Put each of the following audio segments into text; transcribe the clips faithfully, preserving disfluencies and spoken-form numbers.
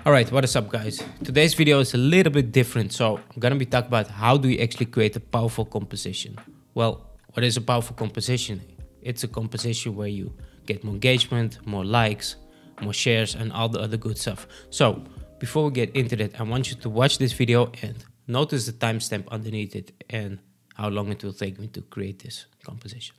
Alright, what is up guys? Today's video is a little bit different, so I'm gonna be talking about how do you actually create a powerful composition. Well, what is a powerful composition? It's a composition where you get more engagement, more likes, more shares and all the other good stuff. So, before we get into that, I want you to watch this video and notice the timestamp underneath it and how long it will take me to create this composition.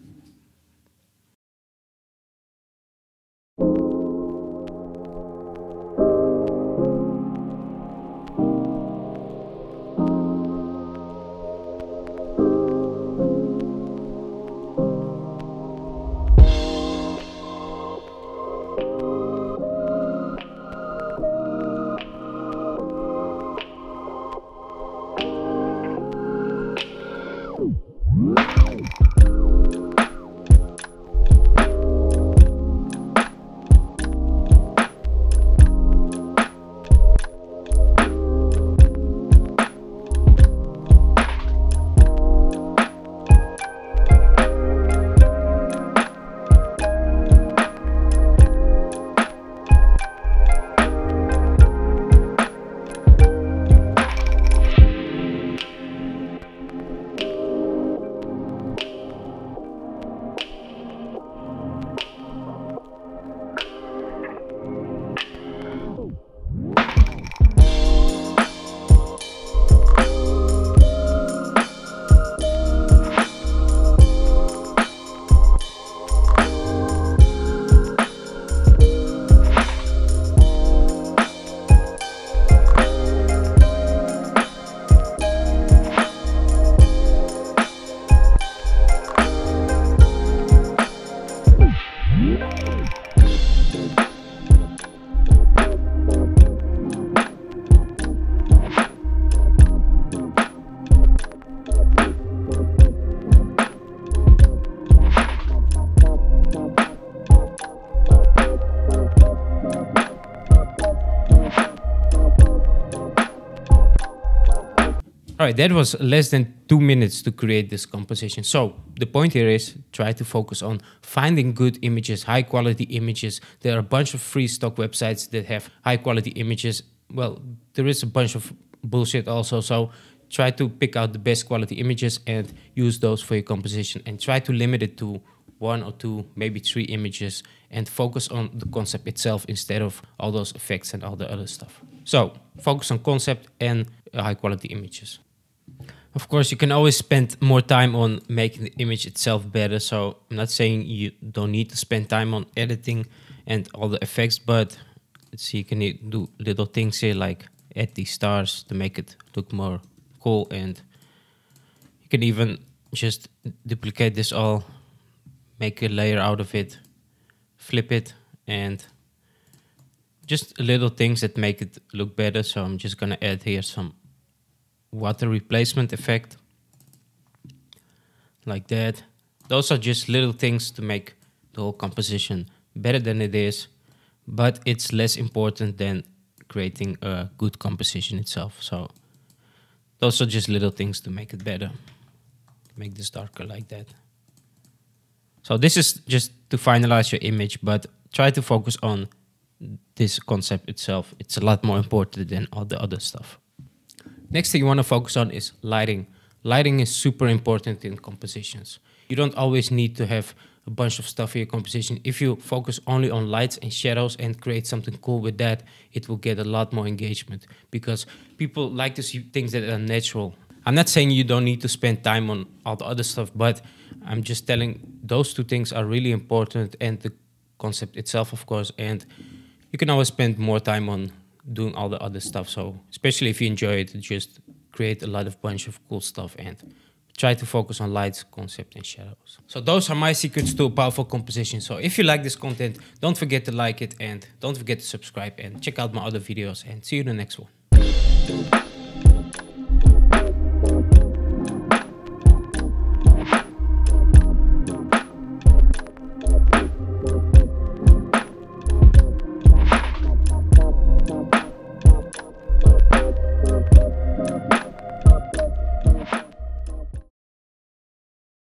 Alright, that was less than two minutes to create this composition. So the point here is try to focus on finding good images, high quality images. There are a bunch of free stock websites that have high quality images. Well, there is a bunch of bullshit also. So try to pick out the best quality images and use those for your composition, and try to limit it to one or two, maybe three images, and focus on the concept itself instead of all those effects and all the other stuff. So focus on concept and uh, high quality images. Of course, you can always spend more time on making the image itself better. So I'm not saying you don't need to spend time on editing and all the effects, but let's see, you can do little things here like add these stars to make it look more cool. And you can even just duplicate this all, make a layer out of it, flip it, and just little things that make it look better. So I'm just gonna add here some water replacement effect like that. Those are just little things to make the whole composition better than it is, but it's less important than creating a good composition itself. So those are just little things to make it better. Make this darker like that. So this is just to finalize your image, but try to focus on this concept itself. It's a lot more important than all the other stuff. Next thing you want to focus on is lighting. Lighting is super important in compositions. You don't always need to have a bunch of stuff in your composition. If you focus only on lights and shadows and create something cool with that, it will get a lot more engagement, because people like to see things that are natural. I'm not saying you don't need to spend time on all the other stuff, but I'm just telling those two things are really important, and the concept itself, of course, and you can always spend more time on doing all the other stuff. So especially if you enjoy it, just create a lot of bunch of cool stuff and try to focus on lights, concept and shadows. So those are my secrets to a powerful composition. So if you like this content, don't forget to like it and don't forget to subscribe and check out my other videos, and see you in the next one.